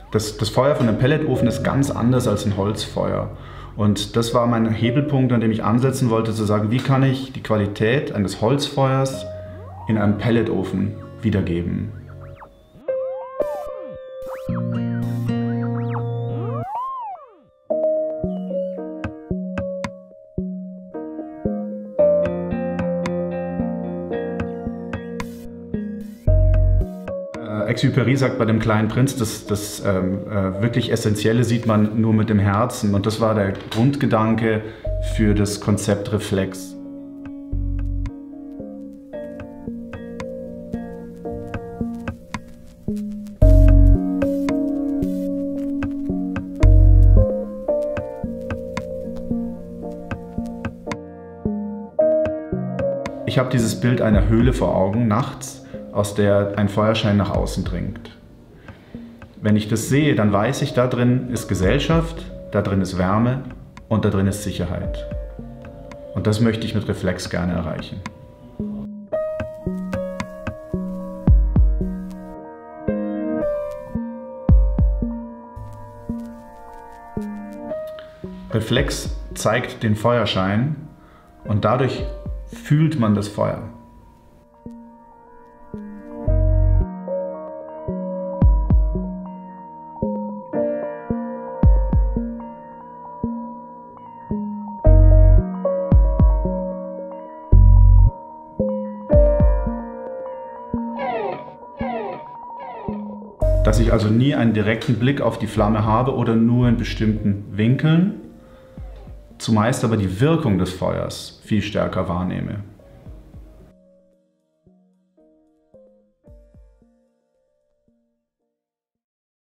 Das Feuer von einem Pelletofen ist ganz anders als ein Holzfeuer. Und das war mein Hebelpunkt, an dem ich ansetzen wollte, zu sagen, wie kann ich die Qualität eines Holzfeuers in einem Pelletofen wiedergeben. Exupéry sagt bei dem kleinen Prinz, das wirklich Essentielle sieht man nur mit dem Herzen. Und das war der Grundgedanke für das Konzept Reflex. Ich habe dieses Bild einer Höhle vor Augen, nachts, aus der ein Feuerschein nach außen dringt. Wenn ich das sehe, dann weiß ich, da drin ist Gesellschaft, da drin ist Wärme und da drin ist Sicherheit. Und das möchte ich mit Reflex gerne erreichen. Reflex zeigt den Feuerschein und dadurch fühlt man das Feuer. Dass ich also nie einen direkten Blick auf die Flamme habe oder nur in bestimmten Winkeln, zumeist aber die Wirkung des Feuers viel stärker wahrnehme.